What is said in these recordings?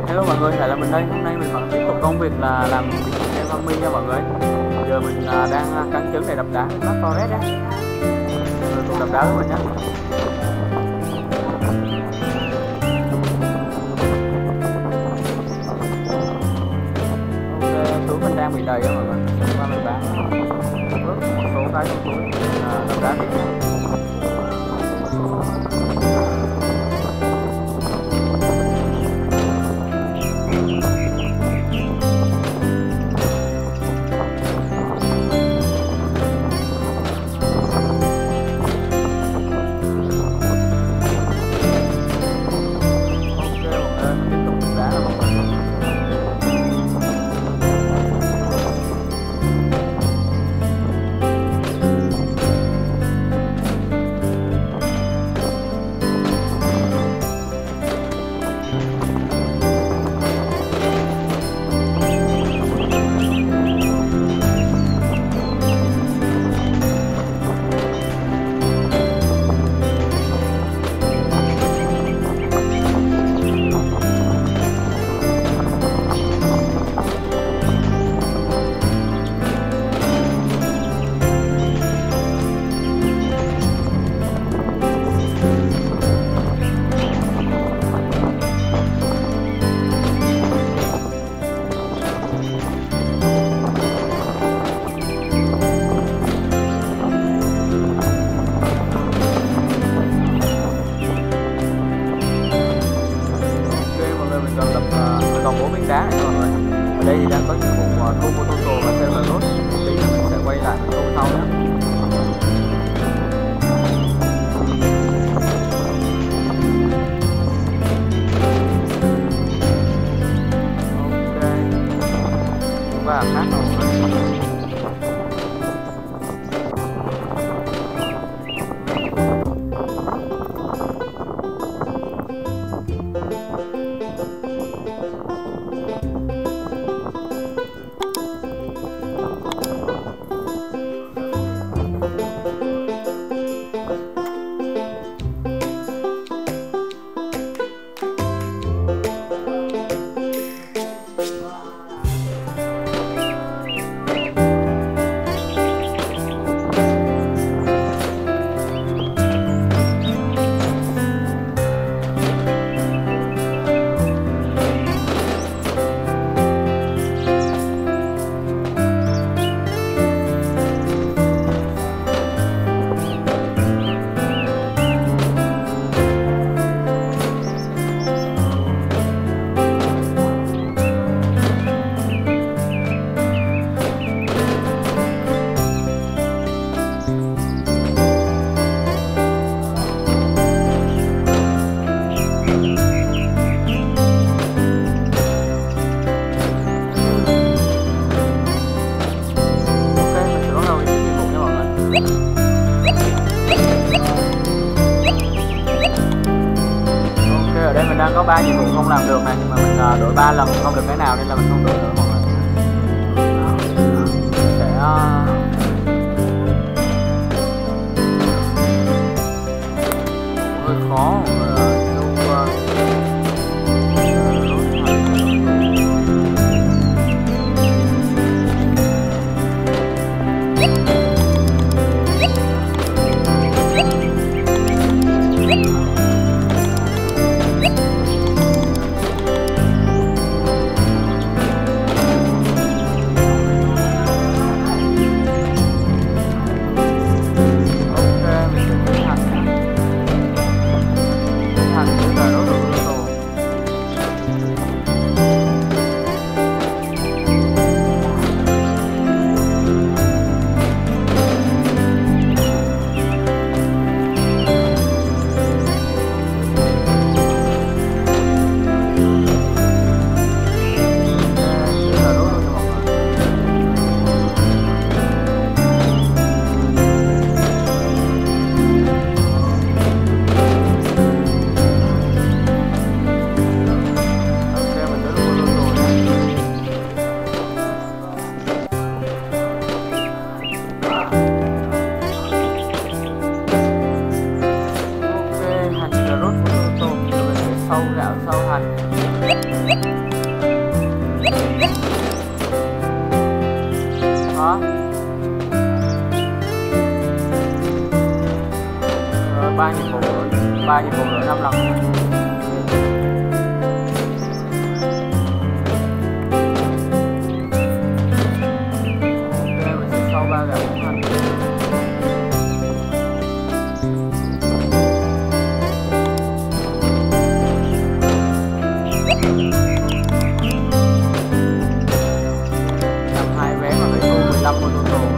Hello mọi người, lại là mình đây. Hôm nay mình vẫn tiếp tục công việc là làm em farming nha mọi người. Giờ mình đang cắn trứng để đập đá bắt forest á. Rồi cùng đập đá với mình nhé. Ok, túi mình đang bị đầy á mọi người. Mình qua mình bán một số cái trong túi đập đá tiếp. Còn 4 miếng đá này mọi người. Ở đây thì đang có nhiệm vụ thu potato và sell road. Tí nữa mình sẽ quay lại mình thu sau nhé. Ok. Và khác rồi. Đang có 3 nhiệm vụ không làm được này, mà mình đổi 3 lần không được cái nào nên là mình không đổi nữa mọi người. Sẽ hơi khó Đó. Rồi 3 nhiệm vụ rồi, 3 nhiệm vụ rồi 5 lần. Ok, mình sẽ sau 3 gạo cũng thành. Làm 2 vé mà phải thu 15 con ô tô.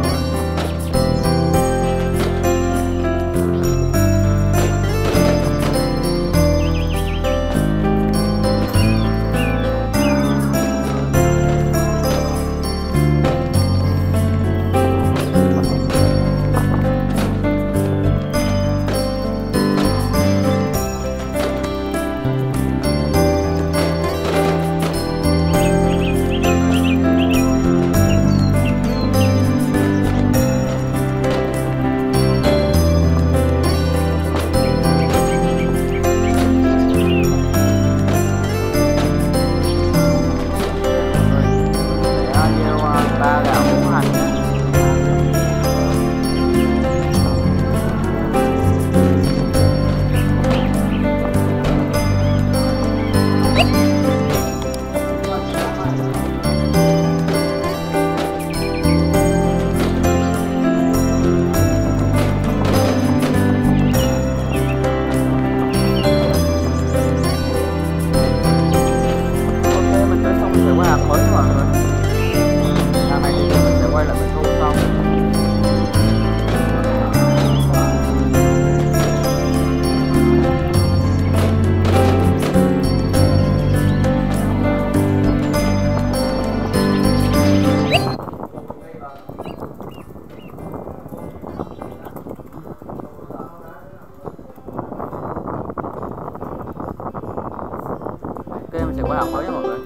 Ok, mình sẽ quay học mới nha mọi người.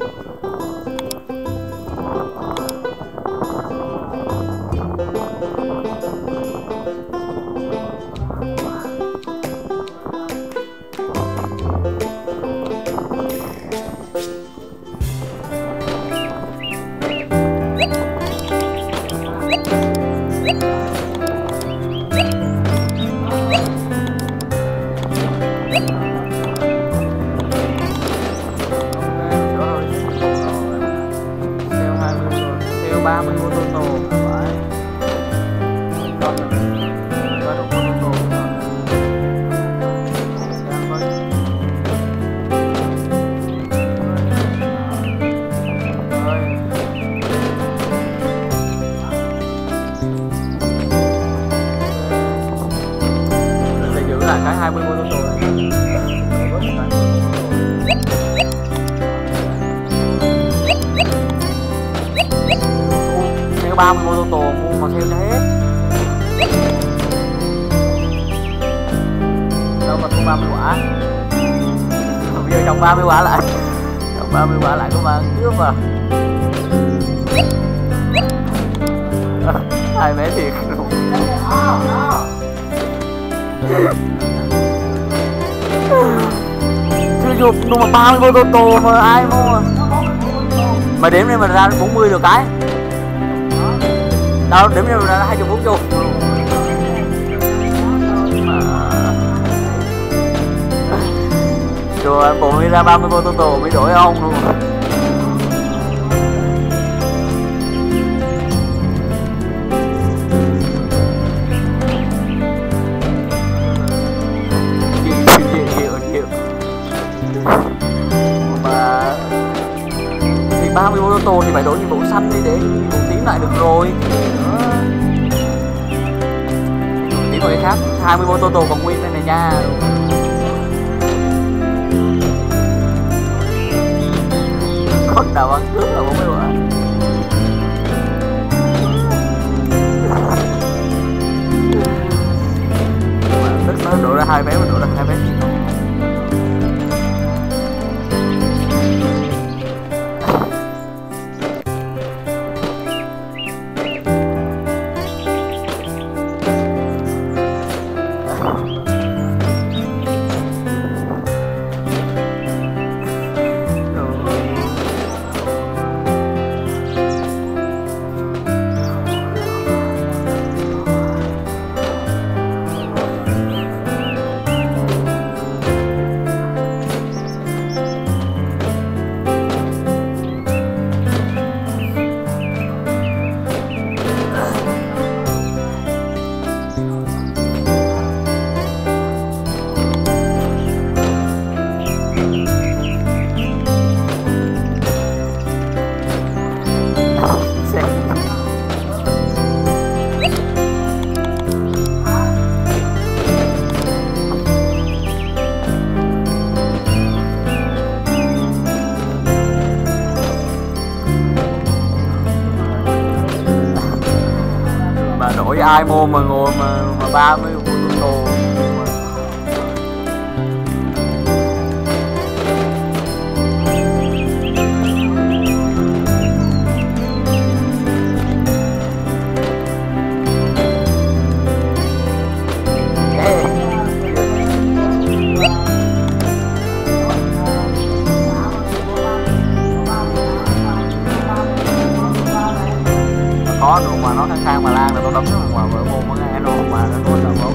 Lại cái 20 mô tô này. Theo 30 mô tô mua mà theo cho hết. Đâu mà thu 30 quả. Bây giờ trồng 30 quả lại. Trồng 30 quả lại có mà cướp à. Hai bé thiệt. Chưa dục nhưng mà 30 mô tô mà ai mua mà đếm lên mà ra 40 được cái đâu, đếm lên mà ra 20 40 rồi bộ mới ra 30 mô tô mới đổi ông luôn. Mà thì 30 mô tô thì phải đổi nhiệm vụ xanh đi để nhiệm vụ tím lại được rồi. Tím rồi khác 20 mô tô còn nguyên đây này nha. Con nào ăn cướp là 40 quả. Tức nó đổ ra 2 vé mà đổ ra 2 vé gì không. ai mua mà ngồi mà 30 con đồ. Có luôn mà nó khang mà lan là tôi đóng mà vợ môn mà nghe luôn mà nó nói là có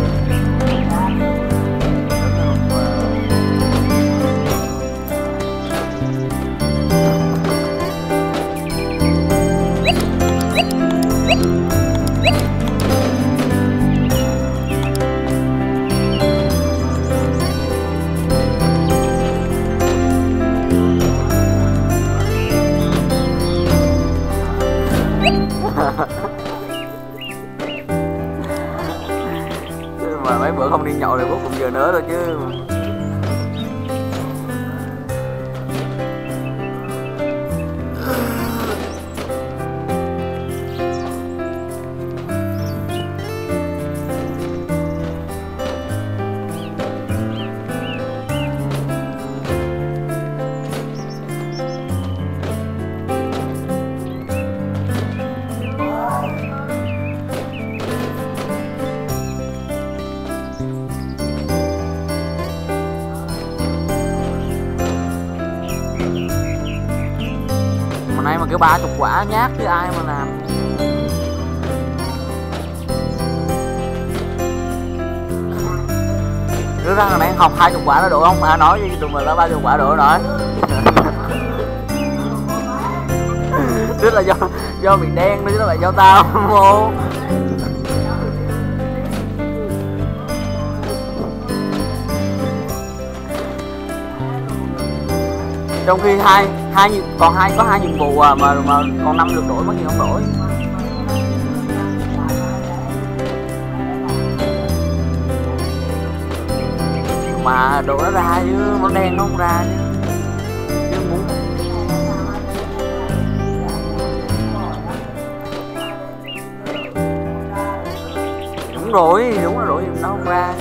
mà mấy bữa không đi nhậu thì bố cũng giờ nữa rồi chứ. Nay mà kiểu 30 quả nhát chứ ai mà làm. Đứa ra này học 20 quả nó đủ không? À nói với tụi mình là 30 quả đủ rồi. Tức là do bị đen chứ nó lại do tao vô. Trong khi còn có hai nhiệm vụ à, mà còn 5 lượt đổi mất gì không đổi. Mà đồ nó ra chứ nó đen nó không ra chứ muốn. Đúng rồi nó không ra.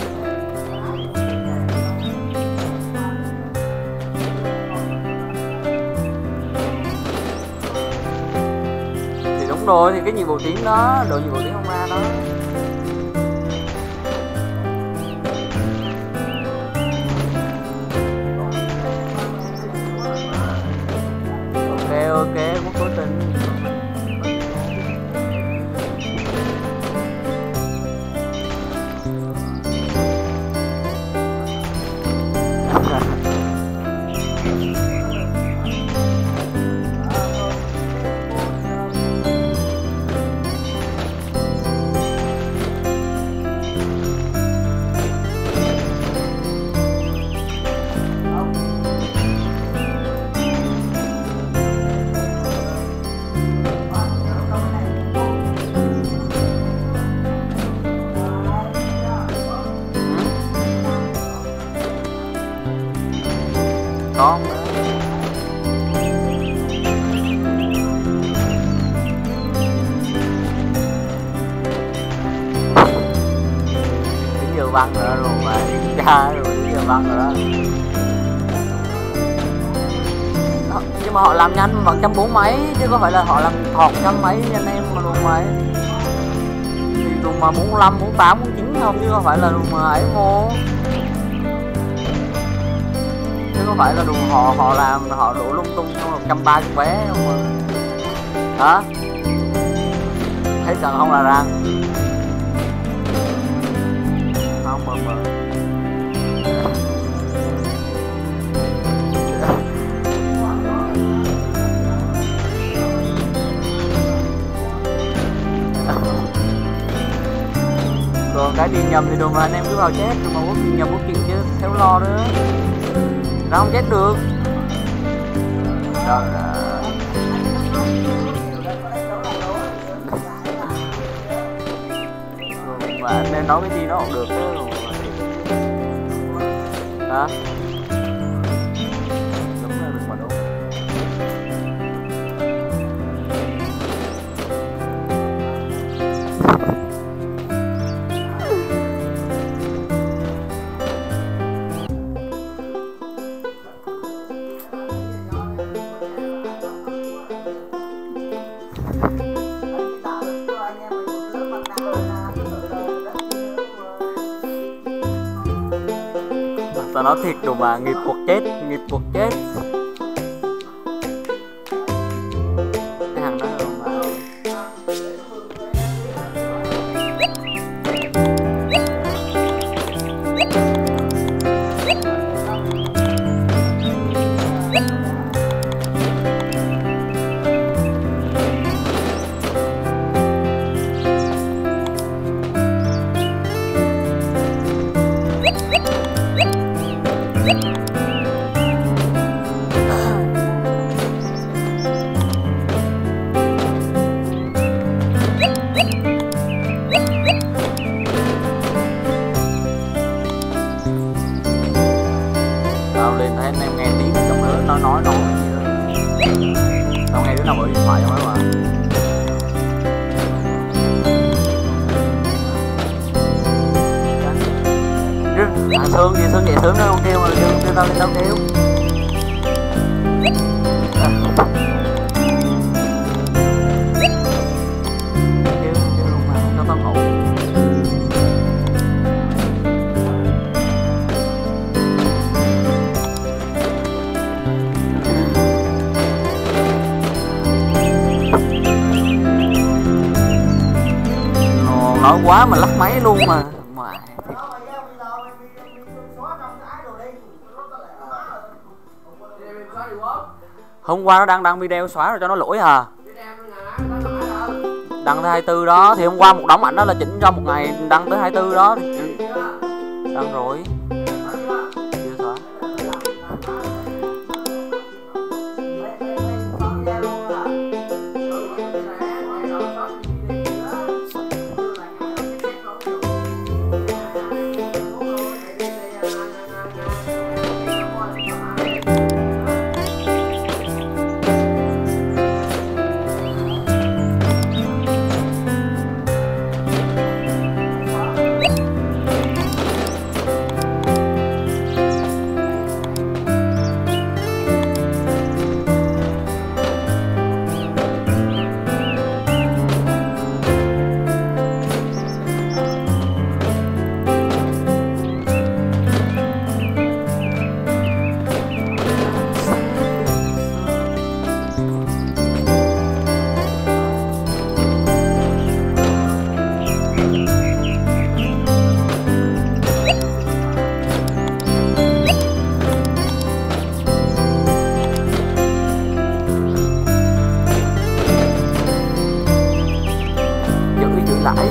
Đúng rồi, thì cái nhiệm vụ tiếng đó, đội nhiệm vụ tiếng không ra đó. Ok, muốn cố tình. Con đến giờ văn rồi đó luôn mà đi cha rồi đến giờ văn rồi đó. Nhưng mà họ làm nhanh vẫn 140 mấy chứ có phải là họ làm thọt trăm mấy anh em mà luôn vậy. Thì luôn mà 45, 48, 49 không chứ không phải là luôn mà ấy mua. Chứ có phải là đùa họ làm họ đổ lung tung trong 130 vé không mà. Hả? Thấy cần không là răng. Không mờ. Còn cái đi nhầm thì đừng mà anh em cứ vào chết, nhưng mà quốc đi nhầm quốc chuyện chứ theo lo nữa. Nó không chết được. Rồi mà anh em nói cái gì nó không được chứ. Đó. Đúng là đừng mà đúng. Tao nói thiệt rồi mà, nghiệp quật chết, nghiệp quật chết. Cái thằng đó rồi mà. Tao lên thấy anh em nghe tiếng trong nữa nó nói gì đó. Tao nghe đứa nào mở điện thoại trong đó mà. Thằng Sương gì Sương dậy sớm nó không kêu mà kêu tao lên tao kêu. Kêu luôn mà cho tao ngủ. Nói quá mà lắc máy luôn mà. Hôm qua nó đăng video xóa rồi cho nó lỗi à. Đăng tới 24 đó thì hôm qua một đống ảnh đó là chỉnh cho một ngày đăng tới 24 đó. Đăng rồi. Chưa xóa. Lại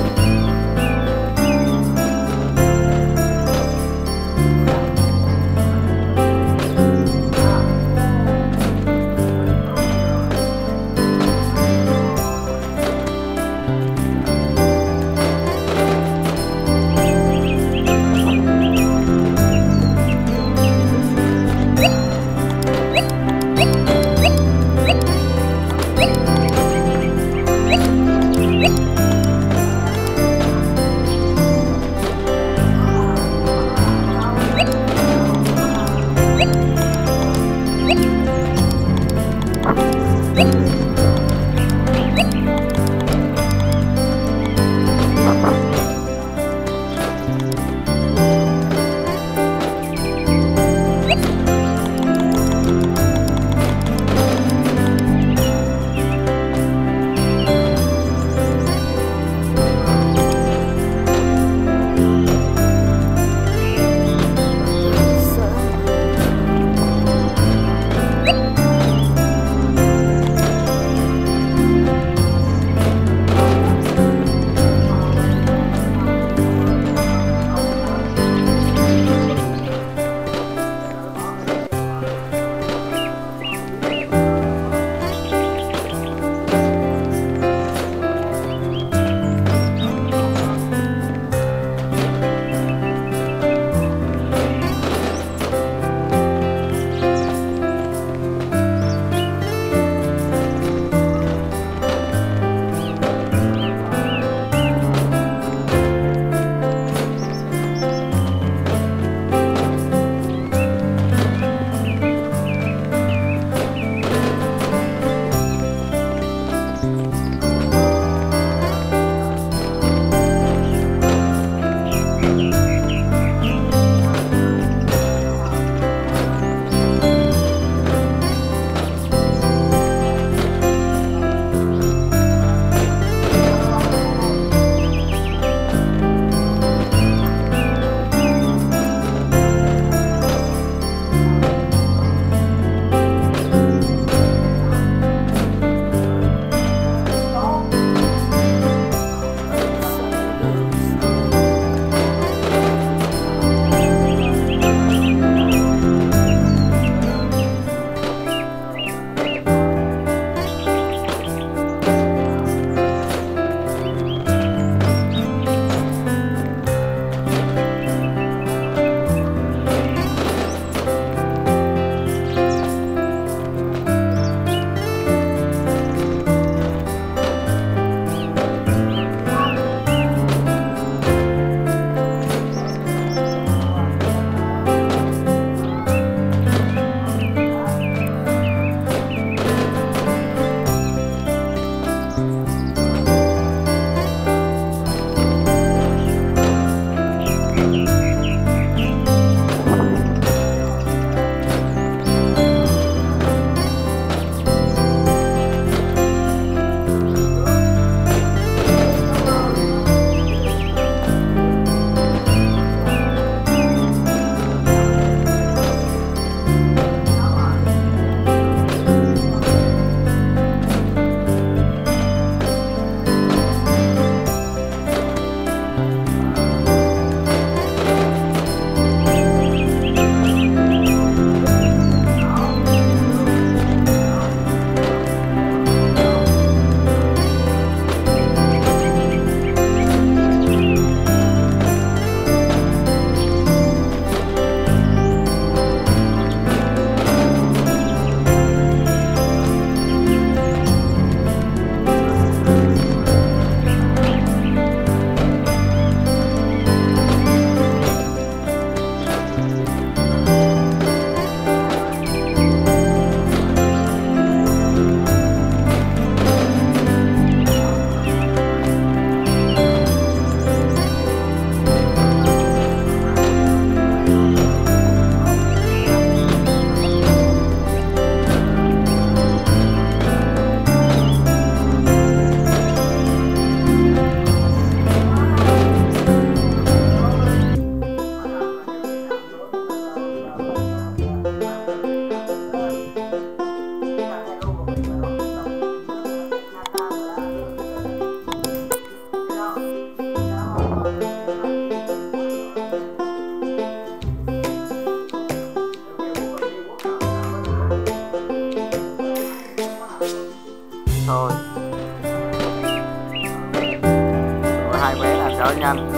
rất nhanh.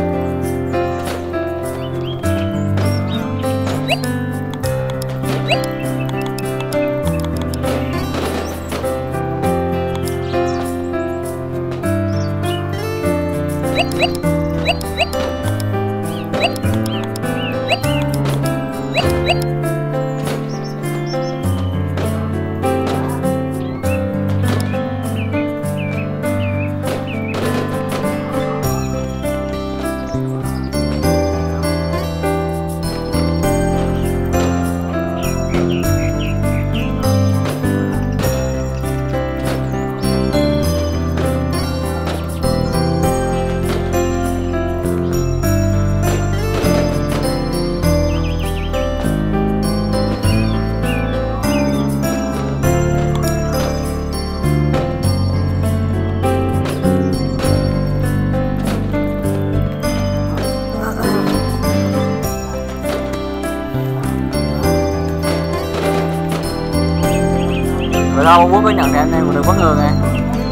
Vậy đâu Quốc có nhận thì anh em cũng đừng bất ngờ nghe.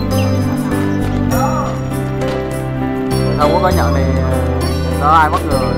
Đâu Quốc có nhận thì có ai bất ngờ.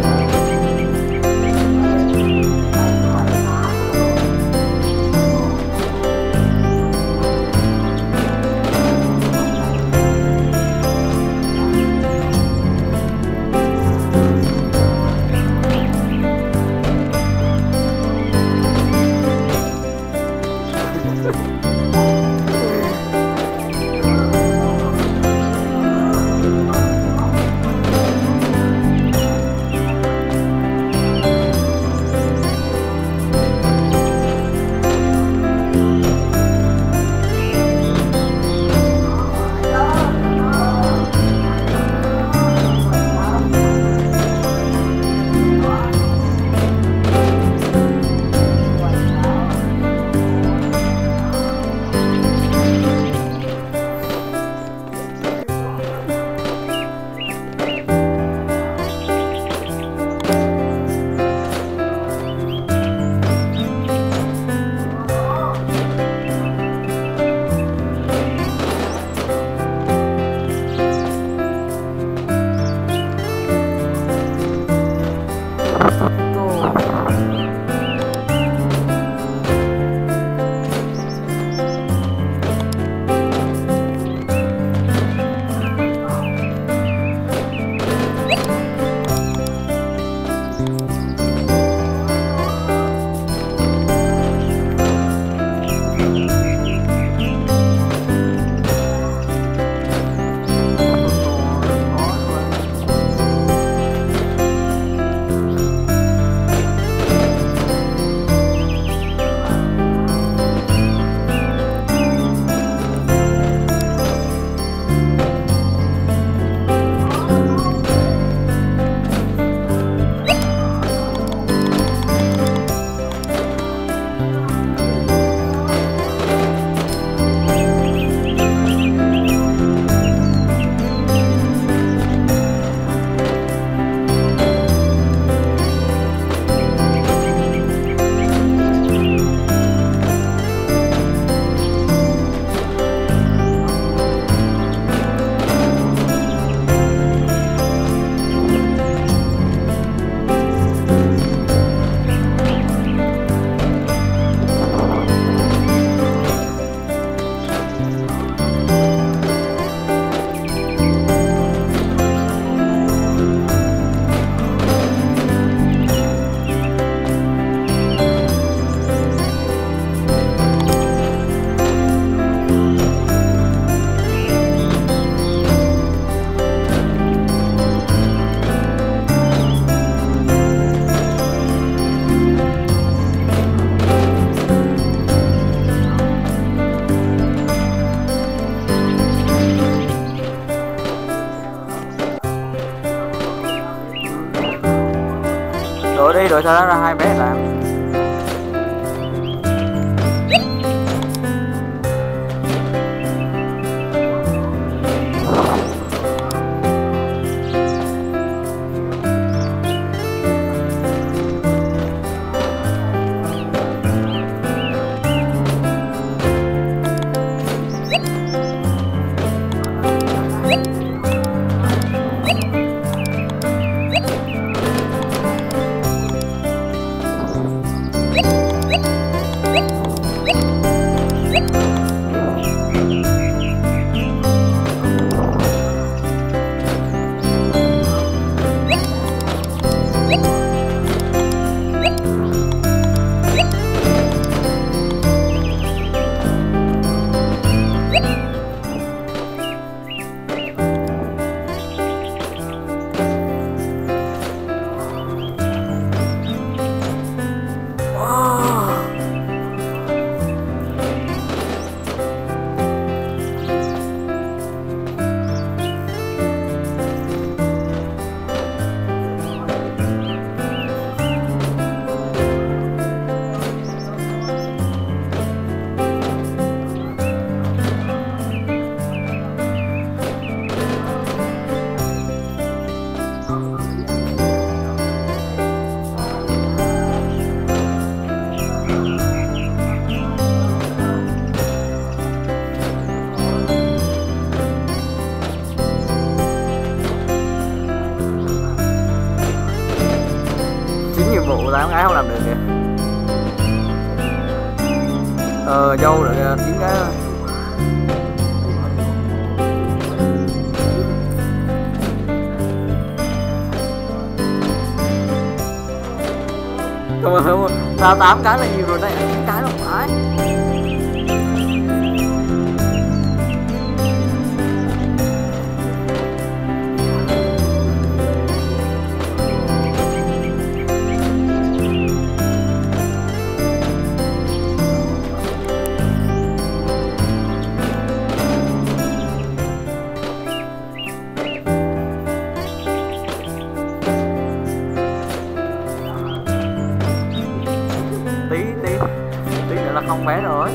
Đổi đi, đổi sau đó ra hai bé làm. em gái không làm được kìa. Dâu được kìa, 9 cái thôi. Không, ra 8 cái là nhiều rồi đây, 9 cái là không phải. Tí nữa là không vé rồi.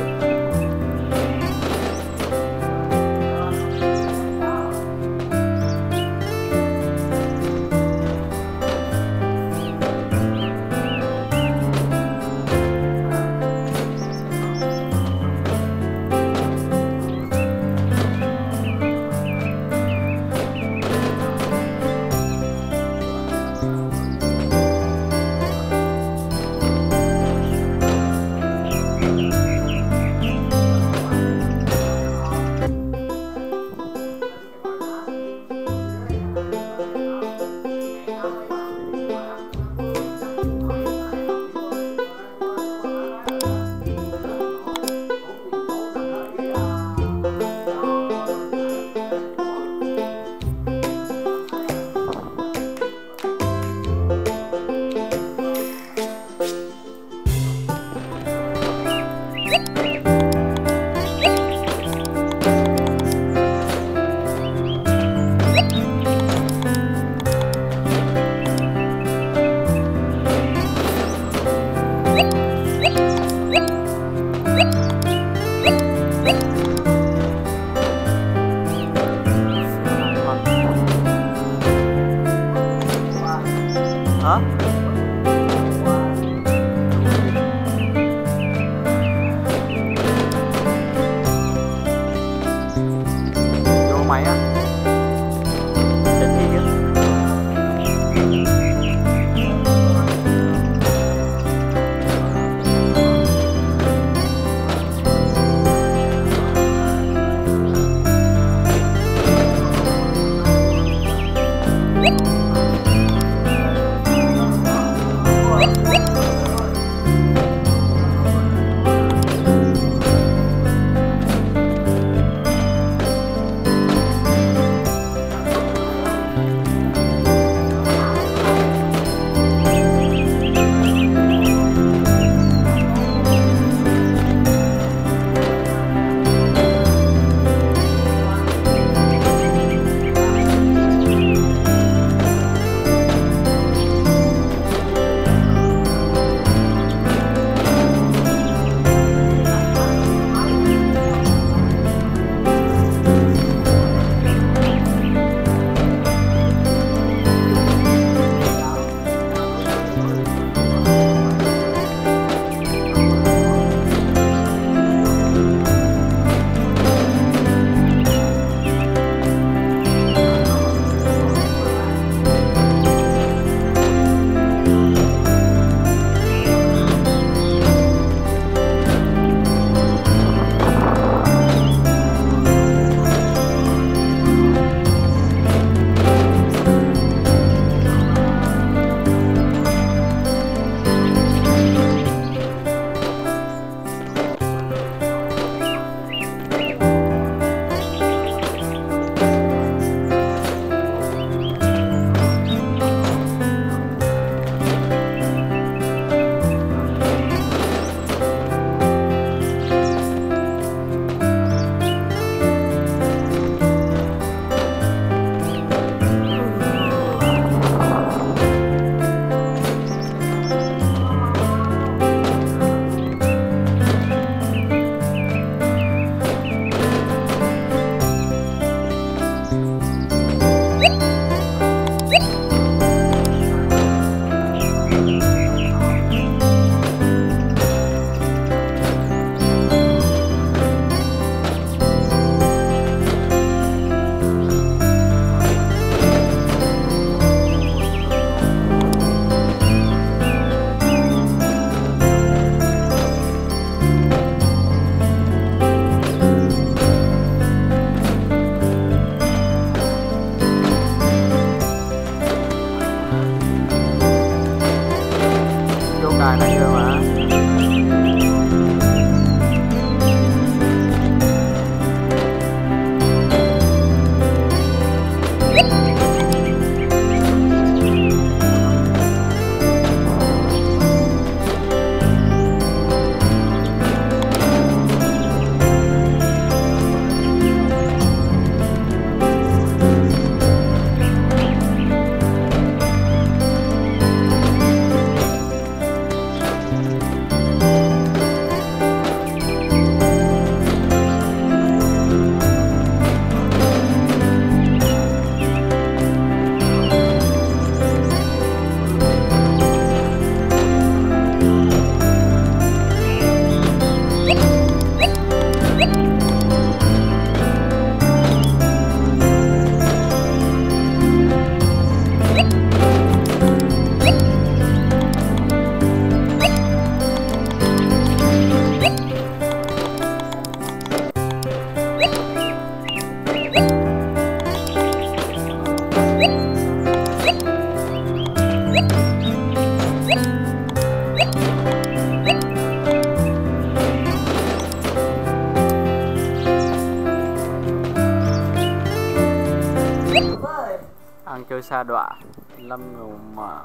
chơi sa đọa lâm mà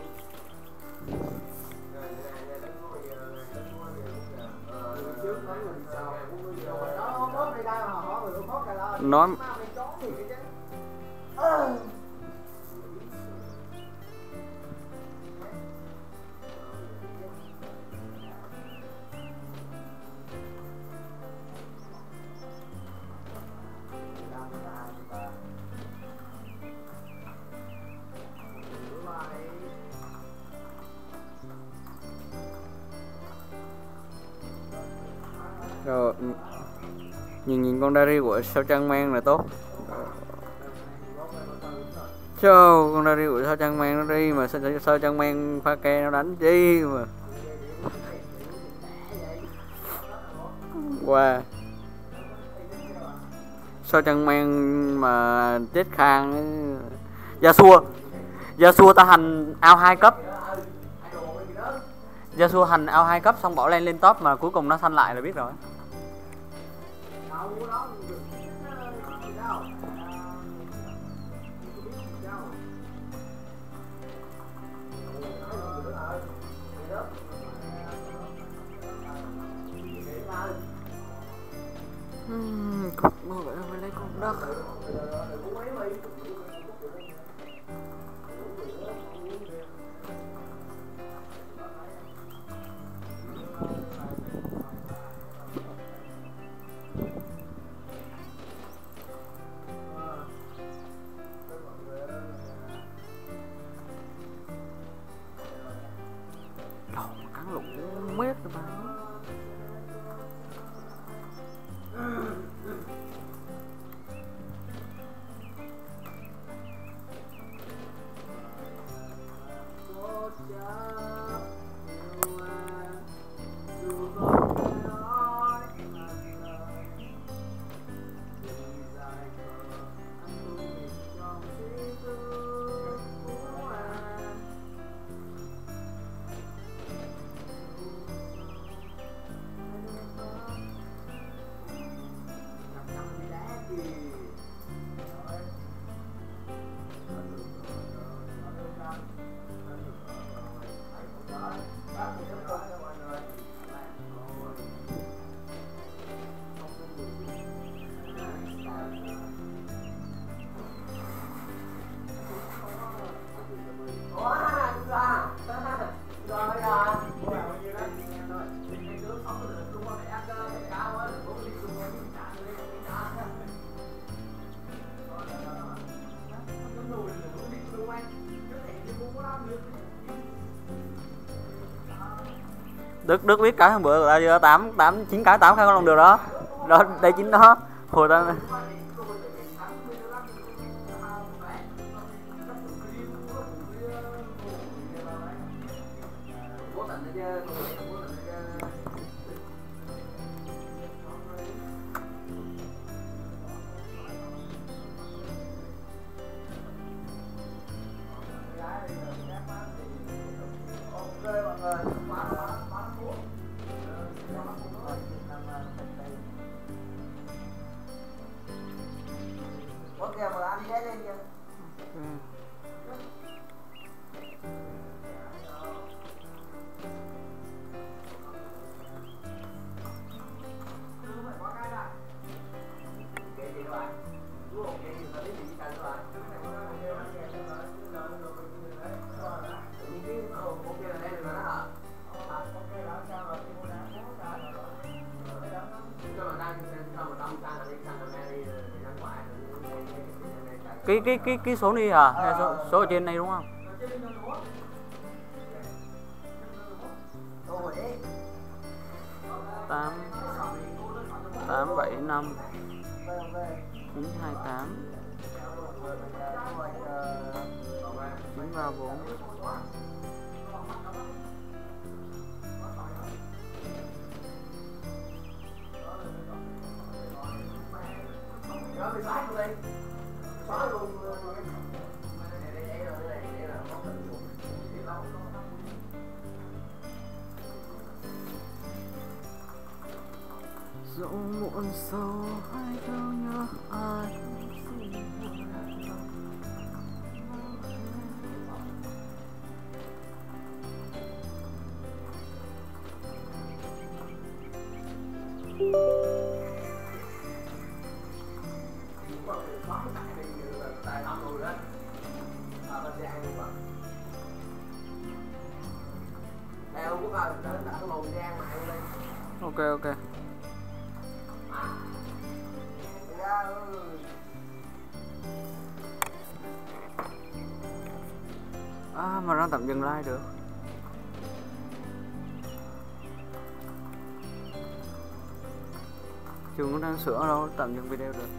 nói rồi nhìn con Dari của sao Trang mang là tốt. Cho con Dari của sao Trang mang nó đi mà sao Trang mang pha ke nó đánh chi mà. Wow. Sao Trang mang mà chết khang. Yasuo ta hành ao 2 cấp. Yasuo hành ao 2 cấp xong bỏ lên top mà cuối cùng nó xanh lại là biết rồi. Cục mơ vậy phải lấy cục đất. Cắn lụng mét rồi mà. Đức biết cái hôm bữa ta chưa 9 cái 8 cái không được đó. Đó đây chính đó. Hồi ta cái số đi hả? Hay số ở trên này đúng không? 875 928 934. Dẫu muộn sâu hay đau nhớ ai ok. Mà nó tạm dừng like được. Trường nó đang sửa đâu, tạm dừng video được.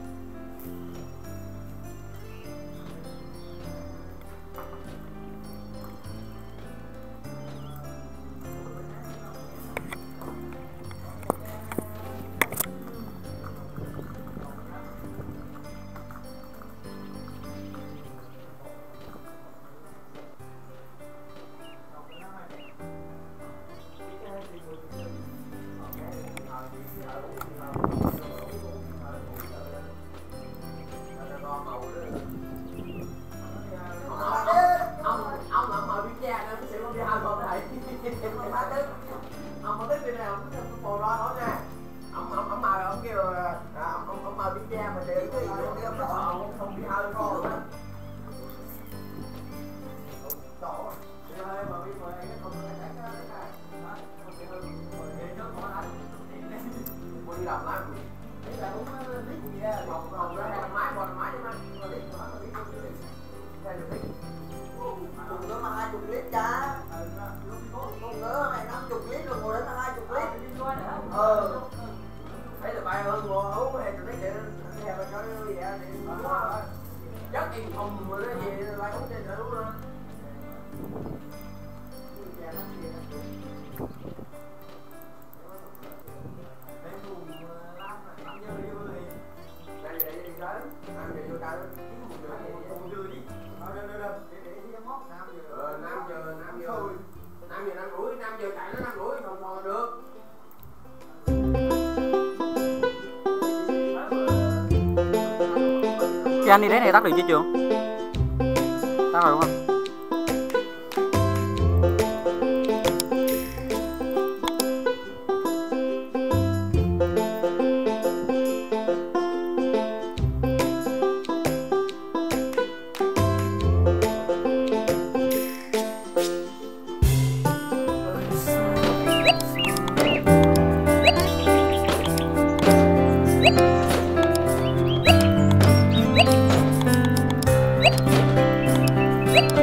Cái anh đi đấy này tắt được chưa Trường? Tắt rồi đúng không? Yeah.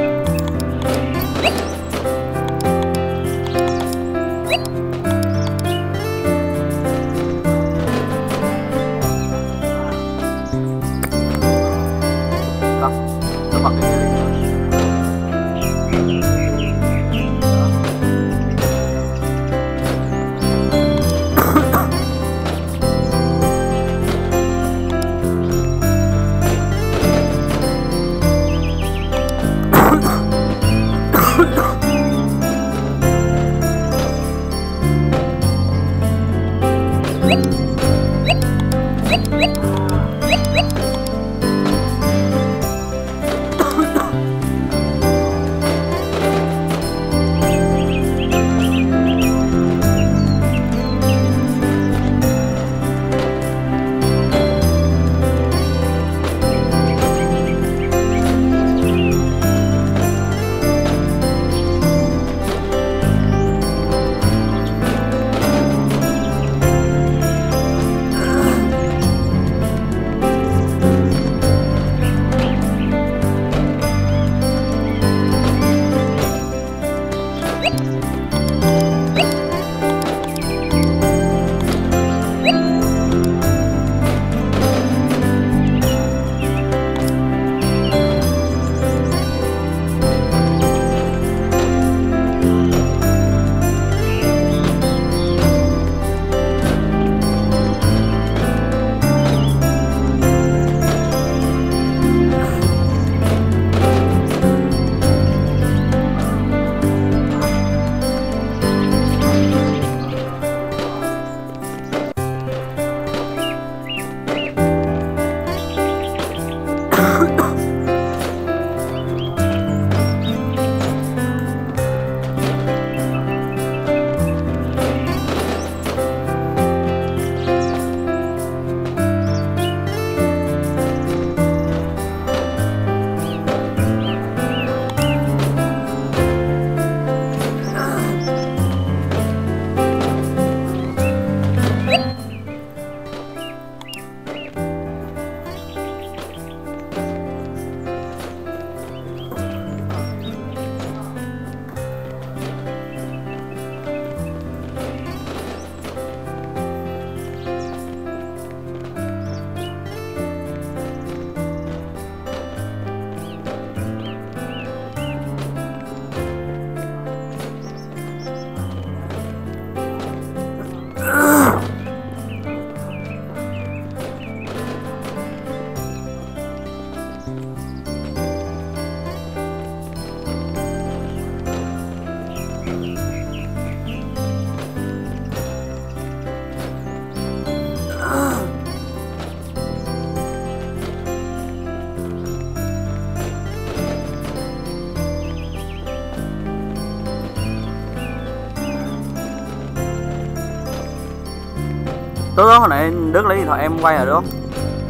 Tối đó hồi nãy Đức lấy điện thoại em quay rồi đúng không?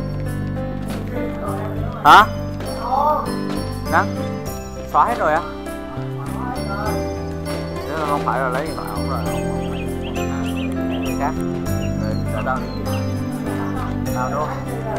Hả? Đó. Xóa hết rồi á? Thế là không phải là lấy điện thoại không rồi. Cái khác. Rồi đâu? Nào đúng không?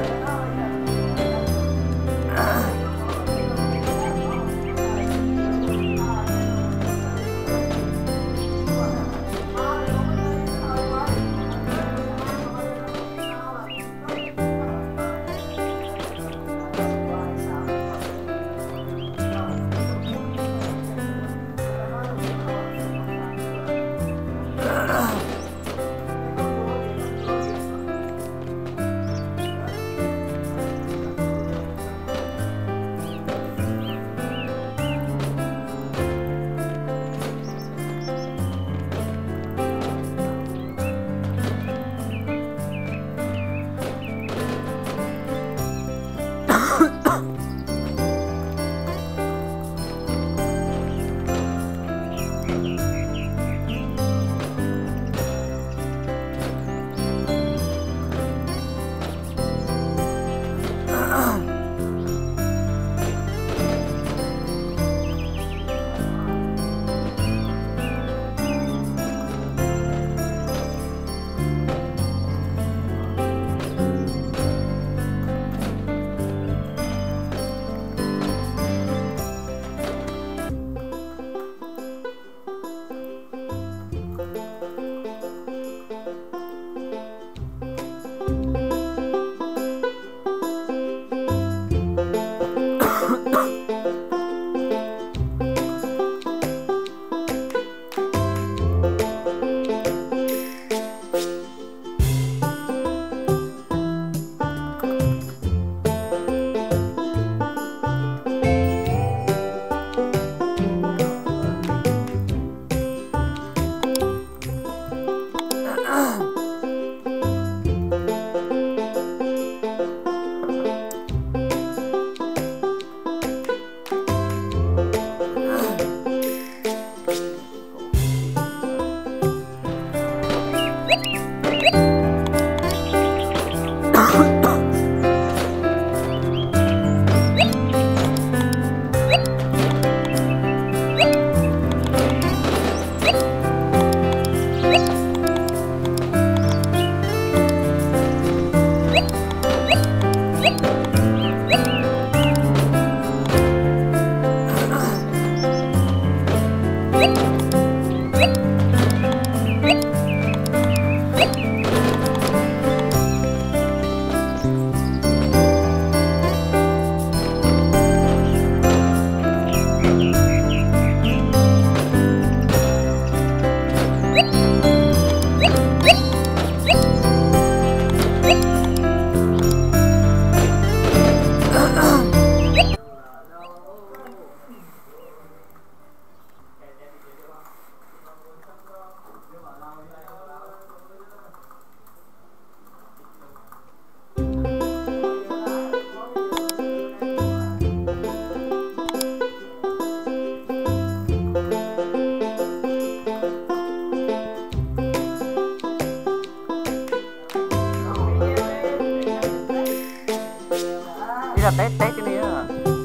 Test cái đi á.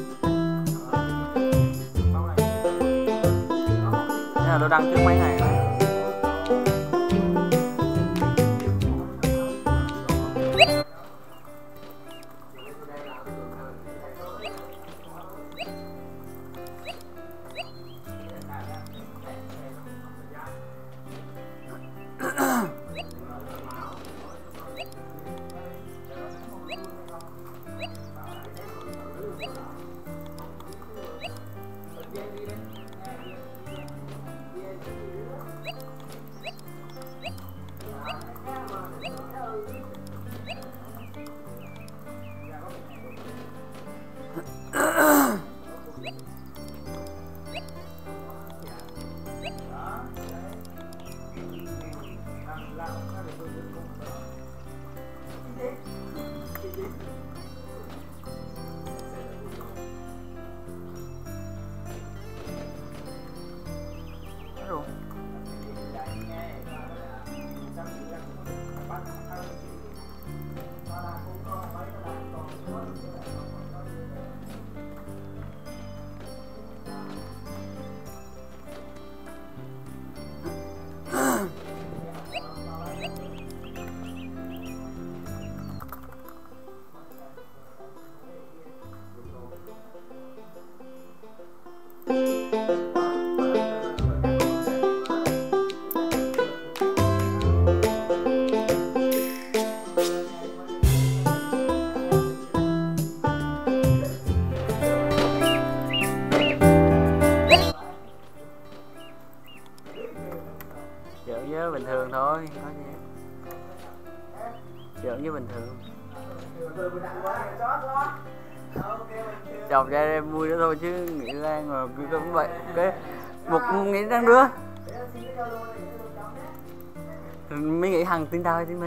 Thế là tôi đăng trước mấy ngày rồi. giỡn như bình thường. Chọc ra em vui đó thôi chứ nghĩ ra rồi cứ cũng vậy. Cái một nghĩ đang đưa mới nghĩ Hằng tin tao hay tin mấy.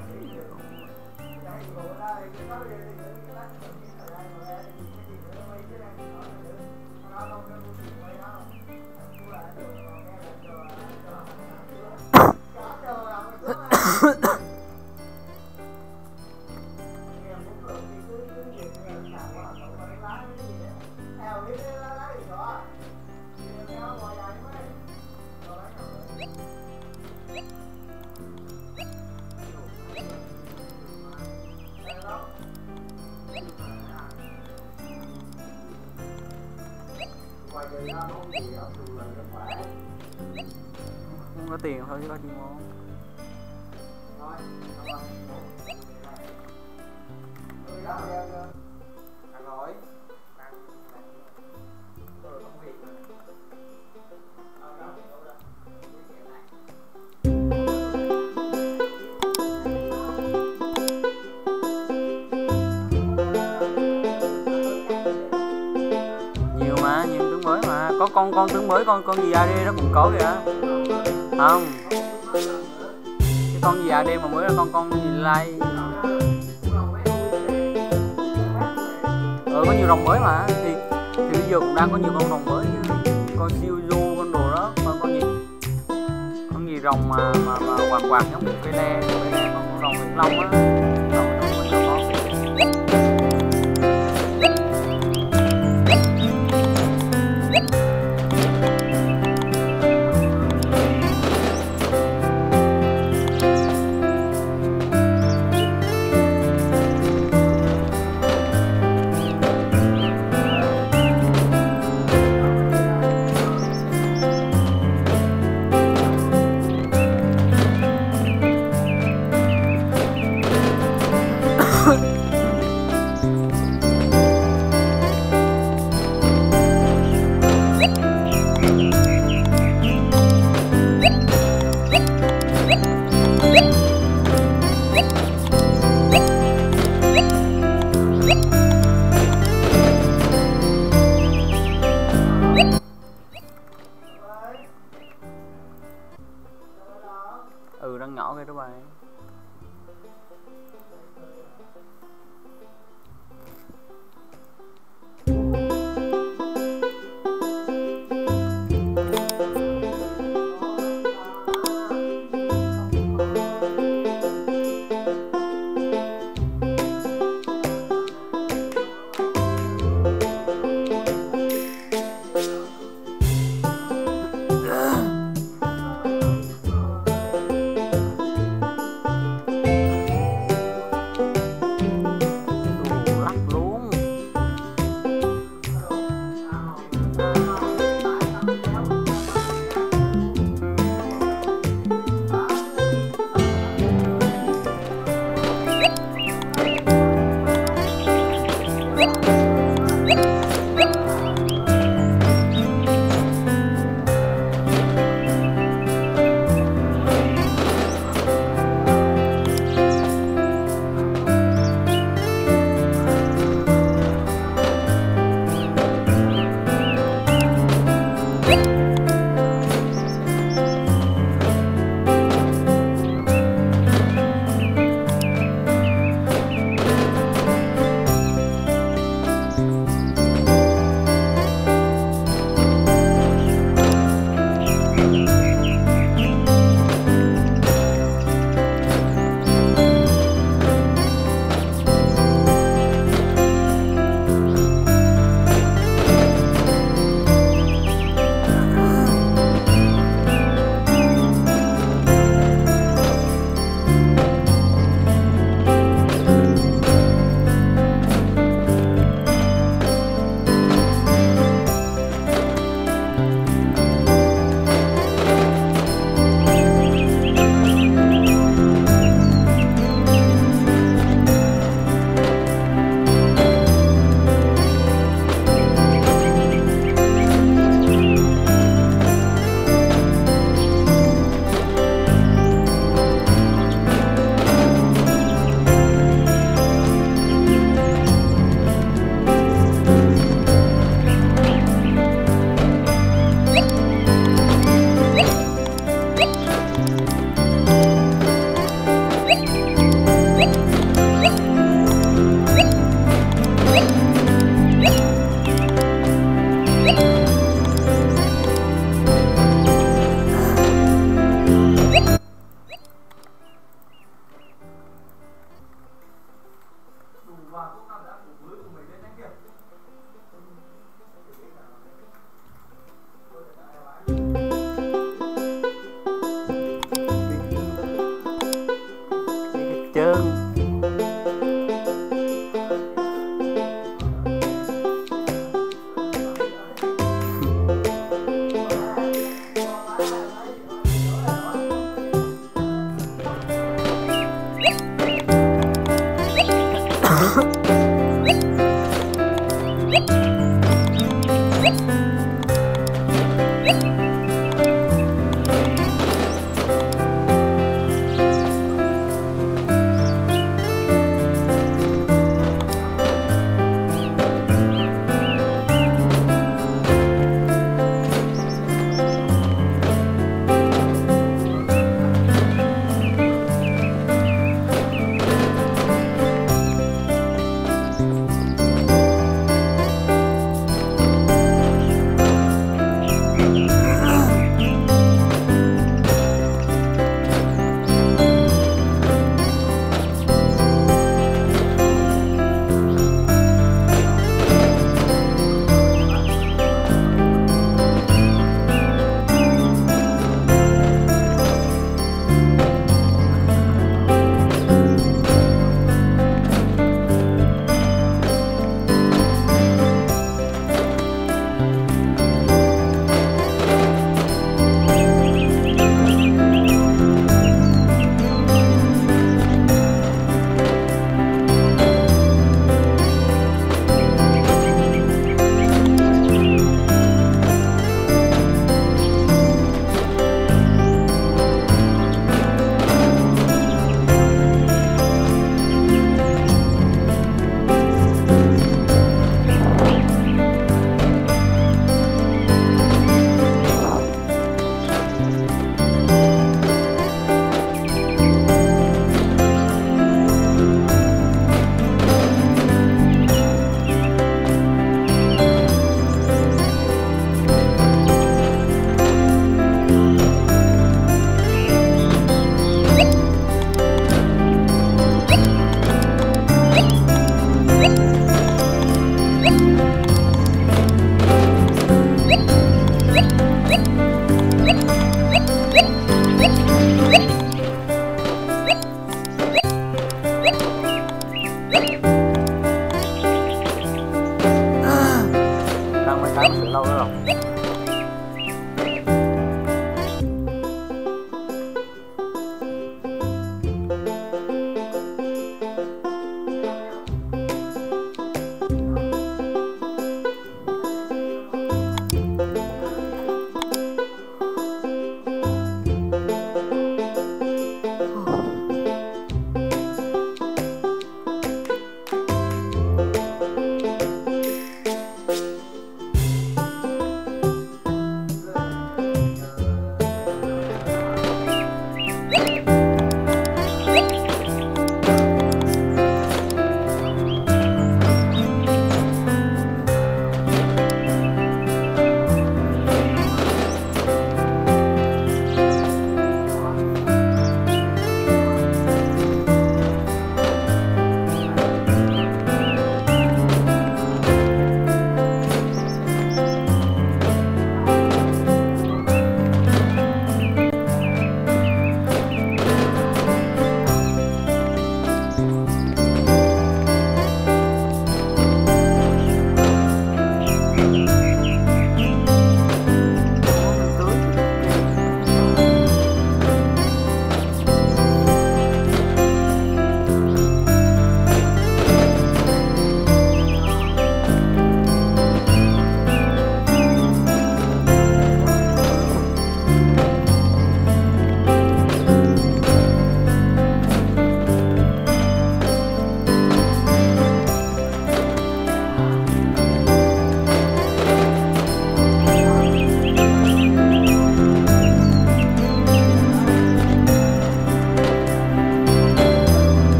Không có tiền thôi chứ có chuyên môn. Nhiều mà, nhiều tướng mới mà. Có con tướng mới, con gì AD đó cũng có kìa. Không. Cái con gì AD mà mới là con gì like. Có nhiều rồng mới mà. Thì bây giờ cũng đang có nhiều con rồng mới chứ. Con siêu du, con đồ đó, con gì? Con gì rồng mà quạt giống như cây le, con rồng Vĩnh Long á. Trơn.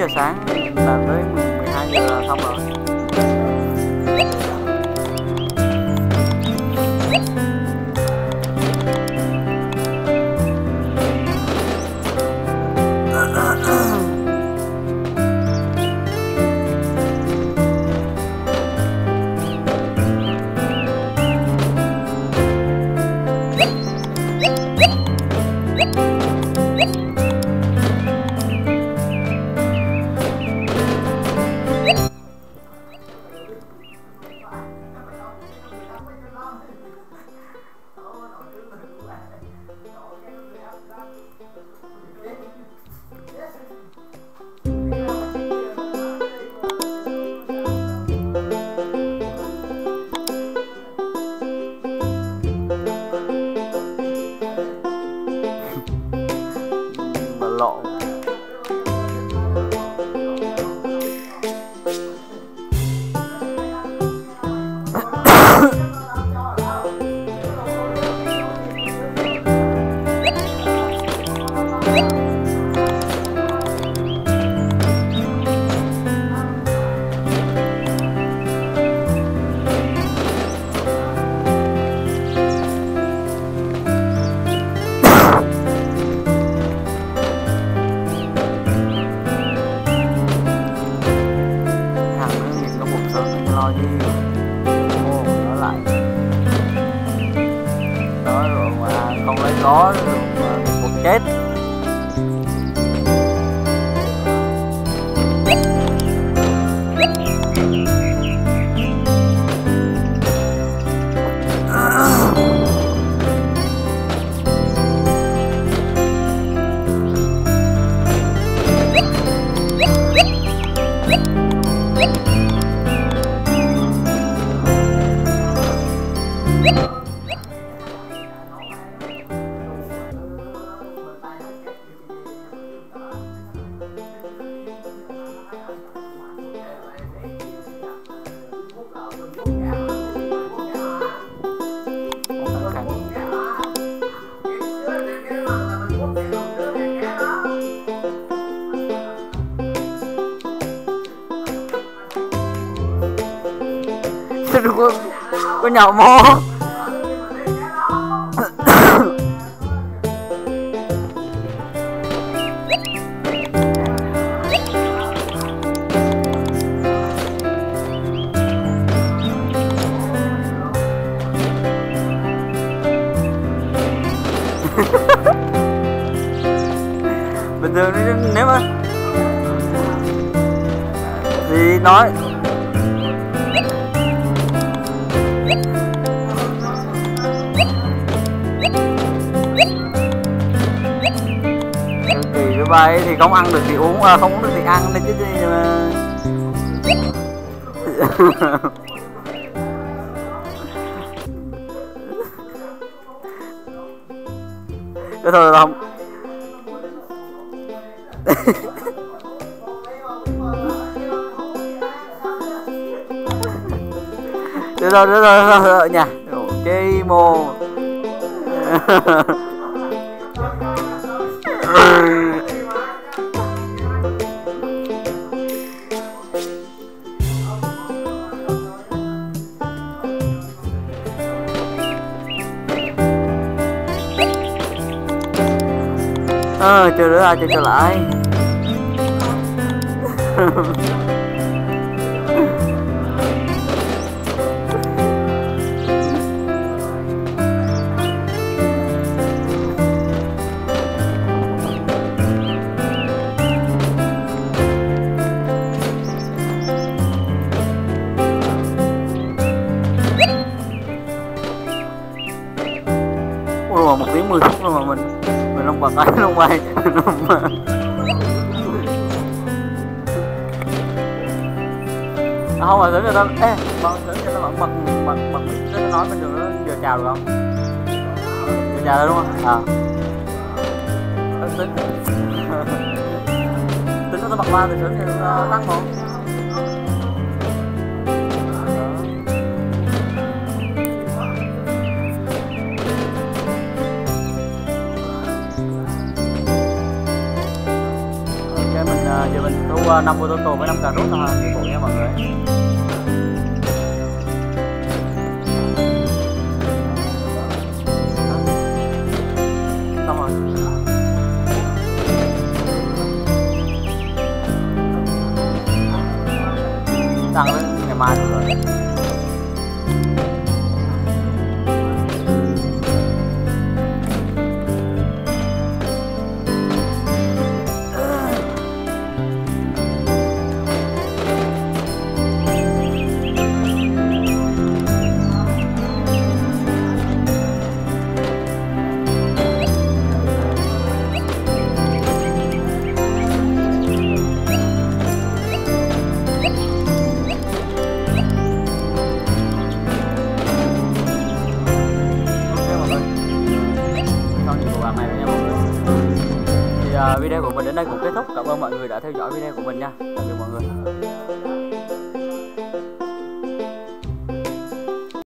giờ sáng, làm tới 12 giờ là xong rồi. Lộn. Lo gì mua nó lại đó rồi mà không lấy có rồi mà một chết. Có nhậu mò. Bình thường nếu mà thì nói vậy thì không ăn được thì uống, không uống được thì ăn nên chứ gì mà. Thế thôi không. Thế thôi nha. Ok mô. Chơi nữa ai chơi trở lại. Ủa mà 1 tiếng 10 phút rồi mà mình không bật ấy không quay. Không mà tưởng người ta bọn tưởng người ta bật nó nói bên đường nó giờ chào được không? Giờ chào rồi đúng không? Tính nó bật loa từ sớm thì nó tắt không? Mình mình thu 5 potato với 5 cà rốt thôi phụ nha mọi người. Xong rồi. Tăng lên ngày mai được rồi. Video của mình đến đây cũng kết thúc. Cảm ơn mọi người đã theo dõi video của mình nha. Tạm biệt mọi người.